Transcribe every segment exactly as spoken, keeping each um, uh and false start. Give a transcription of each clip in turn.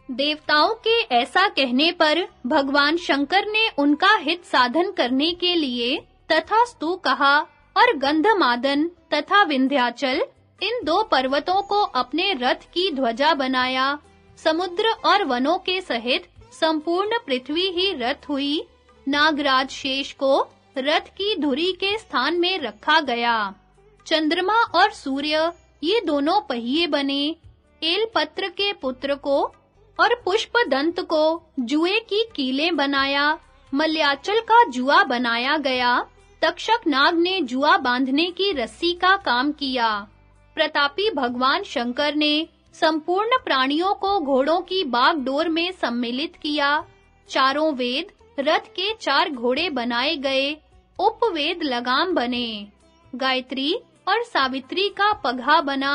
देवताओं के ऐसा कहने पर भगवान शंकर ने उनका हित साधन करने के लिए तथास्तु कहा और गंधमादन तथा विंध्याचल इन दो पर्वतों को अपने रथ की ध्वजा बनाया। समुद्र और वनों के सहित संपूर्ण पृथ्वी ही रथ हुई। नागराज शेष को रथ की धुरी के स्थान में रखा गया। चंद्रमा और सूर्य ये दोनों पहिए बने। एलपत्र के पुत्र को और पुष्पदंत को जुए की कीलें बनाया। मलयाचल का जुआ बनाया गया। तक्षक नाग ने जुआ बांधने की रस्सी का काम किया। प्रतापी भगवान शंकर ने संपूर्ण प्राणियों को घोड़ों की बागडोर में सम्मिलित किया। चारों वेद रथ के चार घोड़े बनाए गए। उपवेद लगाम बने। गायत्री और सावित्री का पघा बना।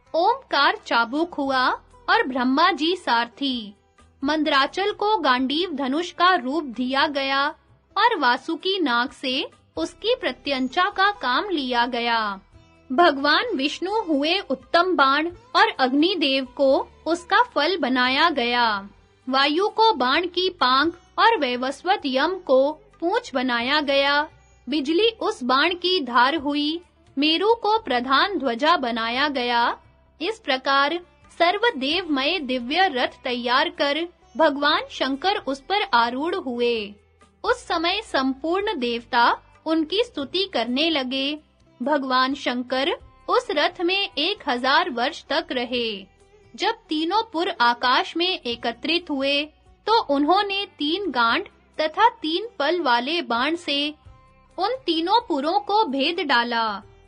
ओमकार चाबुक हुआ और ब्रह्मा जी सारथी। मंदराचल को गांडीव धनुष का रूप दिया गया और वासुकी नाग से उसकी प्रत्यंचा का काम लिया गया। भगवान विष्णु हुए उत्तम बाण और अग्निदेव को उसका फल बनाया गया। वायु को बाण की पांख और वैवस्वत यम को पूंछ बनाया गया। बिजली उस बाण की धार हुई। मेरु को प्रधान ध्वजा बनाया गया। इस प्रकार सर्वदेवमय दिव्य रथ तैयार कर भगवान शंकर उस पर आरूढ़ हुए। उस समय संपूर्ण देवता उनकी स्तुति करने लगे। भगवान शंकर उस रथ में एक हजार वर्ष तक रहे। जब तीनों पुर आकाश में एकत्रित हुए, तो उन्होंने तीन गांठ तथा तीन पल वाले बाण से उन तीनों पुरों को भेद डाला।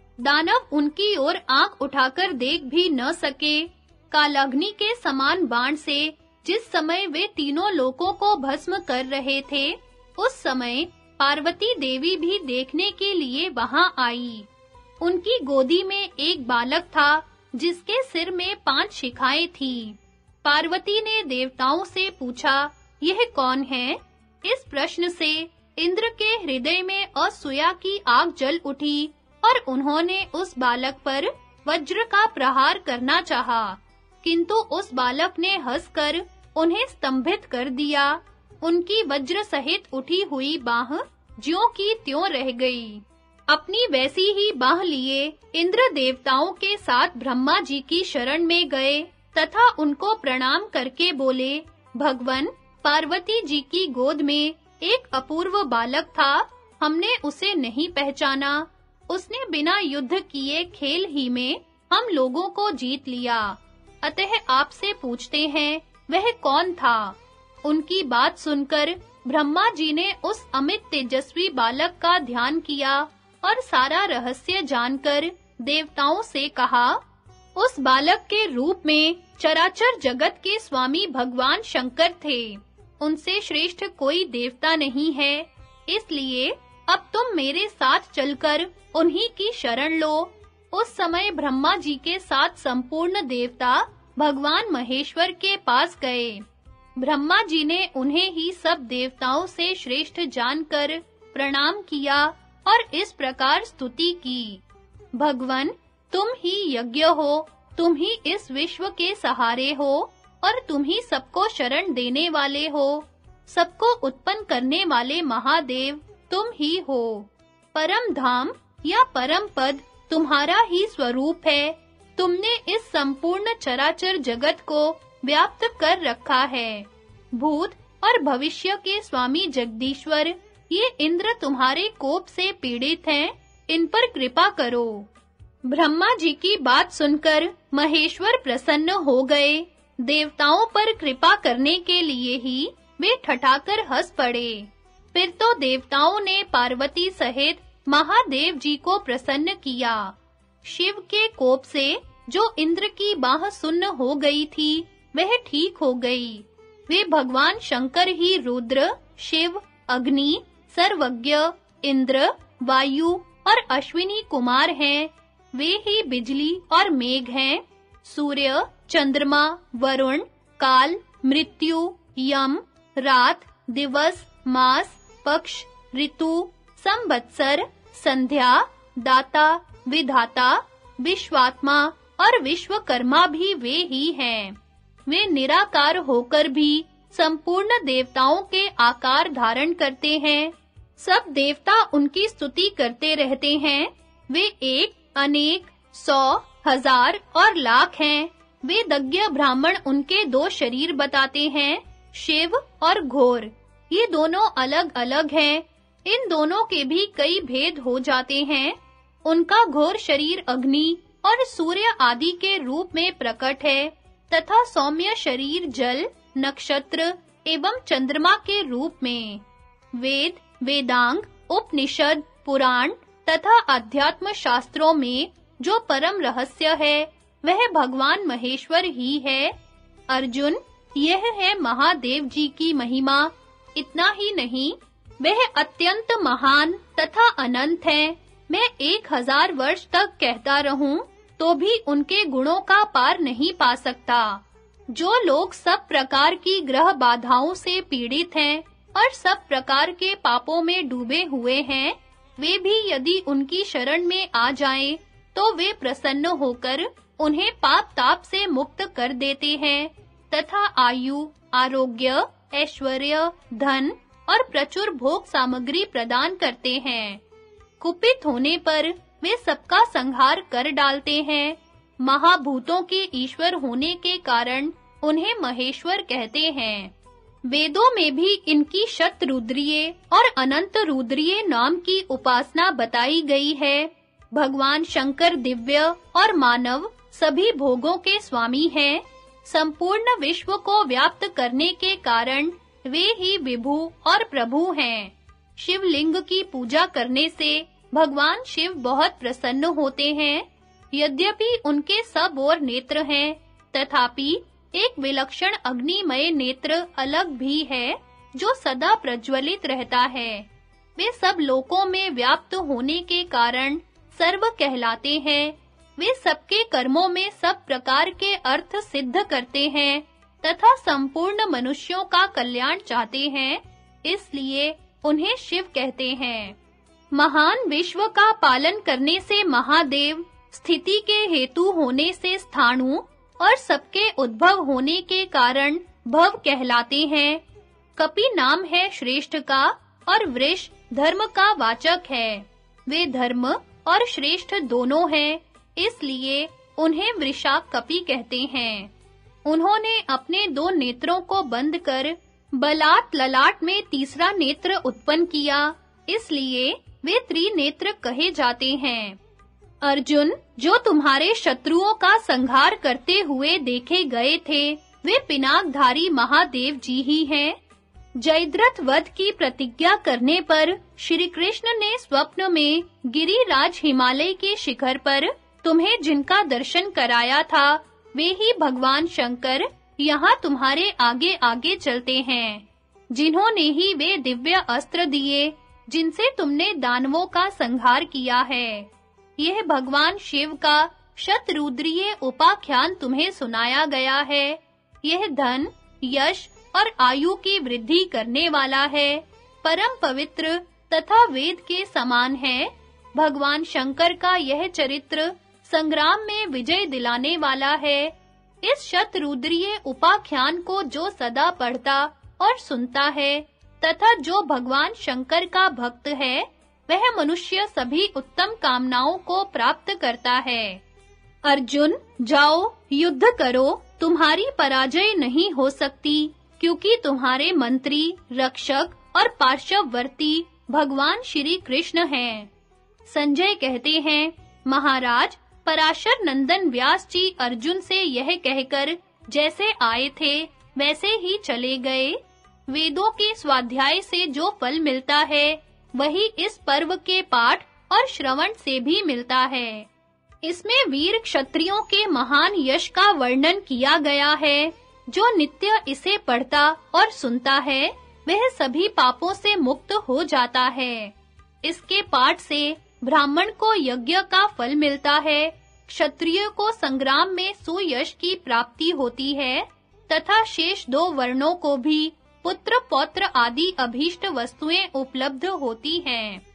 दानव उनकी ओर आंख उठाकर देख भी न सके। कालाग्नि के समान बाण से जिस समय वे तीनों लोकों को भस्म कर रहे थे, उस समय पार्वती देवी भी देखने के लिए वहां आई। उनकी गोदी में एक बालक था, जिसके सिर में पांच शिखाएं थीं। पार्वती ने देवताओं से पूछा, यह कौन है? इस प्रश्न से इंद्र के हृदय में असूया की आग जल उठी और उन्होंने उस बालक पर वज्र का प्रहार करना चाहा, किंतु उस बालक ने हंसकर उन्हें स्तंभित कर दिया। उनकी वज्र सहित उठी हुई बाह ज्यों की त्यों रह गई। अपनी वैसी ही बाह लिए इंद्र देवताओं के साथ ब्रह्मा जी की शरण में गए तथा उनको प्रणाम करके बोले, भगवन, पार्वती जी की गोद में एक अपूर्व बालक था। हमने उसे नहीं पहचाना। उसने बिना युद्ध किए खेल ही में हम लोगों को जीत लिया। अतः आपसे पूछते हैं, वह कौन था? उनकी बात सुनकर ब्रह्मा जी ने उस अमित तेजस्वी बालक का ध्यान किया और सारा रहस्य जानकर देवताओं से कहा, उस बालक के रूप में चराचर जगत के स्वामी भगवान शंकर थे। उनसे श्रेष्ठ कोई देवता नहीं है। इसलिए अब तुम मेरे साथ चलकर उन्हीं की शरण लो। उस समय ब्रह्मा जी के साथ संपूर्ण देवता भगवान महेश्वर के पास गए। ब्रह्मा जी ने उन्हें ही सब देवताओं से श्रेष्ठ जानकर प्रणाम किया और इस प्रकार स्तुति की, भगवन, तुम ही यज्ञ हो, तुम ही इस विश्व के सहारे हो और तुम ही सबको शरण देने वाले हो। सबको उत्पन्न करने वाले महादेव तुम ही हो। परम धाम या परम पद तुम्हारा ही स्वरूप है। तुमने इस संपूर्ण चराचर जगत को व्याप्त कर रखा है। भूत और भविष्य के स्वामी जगदीश्वर, ये इंद्र तुम्हारे कोप से पीड़ित हैं, इन पर कृपा करो। ब्रह्मा जी की बात सुनकर महेश्वर प्रसन्न हो गए। देवताओं पर कृपा करने के लिए ही वे ठठाकर हंस पड़े। फिर तो देवताओं ने पार्वती सहित महादेव जी को प्रसन्न किया। शिव के कोप से जो इंद्र की बाह सुन्न हो गई थी, वह ठीक हो गई। वे भगवान शंकर ही रुद्र, शिव, अग्नि, सर्वज्ञ, इंद्र, वायु और अश्विनी कुमार हैं। वे ही बिजली और मेघ हैं। सूर्य, चंद्रमा, वरुण, काल, मृत्यु, यम, रात, दिवस, मास, पक्ष, ऋतु, संवत्सर, संध्या, दाता, विधाता, विश्वात्मा और विश्वकर्मा भी वे ही हैं। वे निराकार होकर भी संपूर्ण देवताओं के आकार धारण करते हैं। सब देवता उनकी स्तुति करते रहते हैं। वे एक, अनेक, सौ, हजार और लाख हैं। वेदज्ञ ब्राह्मण उनके दो शरीर बताते हैं, शिव और घोर। ये दोनों अलग-अलग हैं। इन दोनों के भी कई भेद हो जाते हैं। उनका घोर शरीर अग्नि और सूर्य आदि के रूप में प्रकट है तथा सौम्य शरीर जल, नक्षत्र एवं चंद्रमा के रूप में। वेद, वेदांग, उपनिषद, पुराण तथा अध्यात्म शास्त्रों में जो परम रहस्य है वह भगवान महेश्वर ही है। अर्जुन, यह है महादेव जी की महिमा। इतना ही नहीं, वह अत्यंत महान तथा अनंत है। मैं एक हजार वर्ष तक कहता रहूं तो भी उनके गुणों का पार नहीं पा सकता। जो लोग सब प्रकार की ग्रह बाधाओं से पीड़ित हैं और सब प्रकार के पापों में डूबे हुए हैं, वे भी यदि उनकी शरण में आ जाएं, तो वे प्रसन्न होकर उन्हें पाप ताप से मुक्त कर देते हैं तथा आयु, आरोग्य, ऐश्वर्य, धन और प्रचुर भोग सामग्री प्रदान करते हैं। कुपित होने पर वे सबका संहार कर डालते हैं। महाभूतों के ईश्वर होने के कारण उन्हें महेश्वर कहते हैं। वेदों में भी इनकी शतरुद्रीय और अनंत रुद्रीय नाम की उपासना बताई गई है। भगवान शंकर दिव्य और मानव सभी भोगों के स्वामी हैं। संपूर्ण विश्व को व्याप्त करने के कारण वे ही विभु और प्रभु हैं। शिवलिंग की पूजा करने से भगवान शिव बहुत प्रसन्न होते हैं। यद्यपि उनके सब ओर नेत्र हैं, तथापि एक विलक्षण अग्निमय नेत्र अलग भी है जो सदा प्रज्वलित रहता है। वे सब लोकों में व्याप्त होने के कारण सर्व कहलाते हैं। वे सबके कर्मों में सब प्रकार के अर्थ सिद्ध करते हैं तथा संपूर्ण मनुष्यों का कल्याण चाहते हैं, इसलिए उन्हें शिव कहते हैं। महान विश्व का पालन करने से महादेव, स्थिति के हेतु होने से स्थाणु और सबके उद्भव होने के कारण भव कहलाते हैं। कपि नाम है श्रेष्ठ का और वृष धर्म का वाचक है। वे धर्म और श्रेष्ठ दोनों हैं, इसलिए उन्हें वृषाकपि कहते हैं। उन्होंने अपने दो नेत्रों को बंद कर बलात् ललाट में तीसरा नेत्र उत्पन्न किया, इसलिए वे त्रिनेत्र कहे जाते हैं। अर्जुन, जो तुम्हारे शत्रुओं का संहार करते हुए देखे गए थे, वे पिनाकधारी महादेव जी ही हैं। जयद्रथ वध की प्रतिज्ञा करने पर श्री कृष्ण ने स्वप्न में गिरिराज हिमालय के शिखर पर तुम्हें जिनका दर्शन कराया था, वे ही भगवान शंकर यहाँ तुम्हारे आगे आगे चलते हैं। जिन्होंने ही वे दिव्य अस्त्र दिए जिनसे तुमने दानवों का संहार किया है। यह भगवान शिव का शतरुद्रीय उपाख्यान तुम्हें सुनाया गया है। यह धन, यश और आयु की वृद्धि करने वाला है, परम पवित्र तथा वेद के समान है। भगवान शंकर का यह चरित्र संग्राम में विजय दिलाने वाला है। इस शतरुद्रीय उपाख्यान को जो सदा पढ़ता और सुनता है तथा जो भगवान शंकर का भक्त है, वह मनुष्य सभी उत्तम कामनाओं को प्राप्त करता है। अर्जुन, जाओ युद्ध करो, तुम्हारी पराजय नहीं हो सकती, क्योंकि तुम्हारे मंत्री, रक्षक और पार्श्ववर्ती भगवान श्री कृष्ण हैं। संजय कहते हैं, महाराज, पराशर नंदन व्यास जी अर्जुन से यह कहकर जैसे आए थे वैसे ही चले गए। वेदों के स्वाध्याय से जो फल मिलता है, वही इस पर्व के पाठ और श्रवण से भी मिलता है। इसमें वीर क्षत्रियों के महान यश का वर्णन किया गया है। जो नित्य इसे पढ़ता और सुनता है, वह सभी पापों से मुक्त हो जाता है। इसके पाठ से ब्राह्मण को यज्ञ का फल मिलता है, क्षत्रिय को संग्राम में सुयश की प्राप्ति होती है तथा शेष दो वर्णों को भी पुत्र पौत्र आदि अभीष्ट वस्तुएं उपलब्ध होती हैं।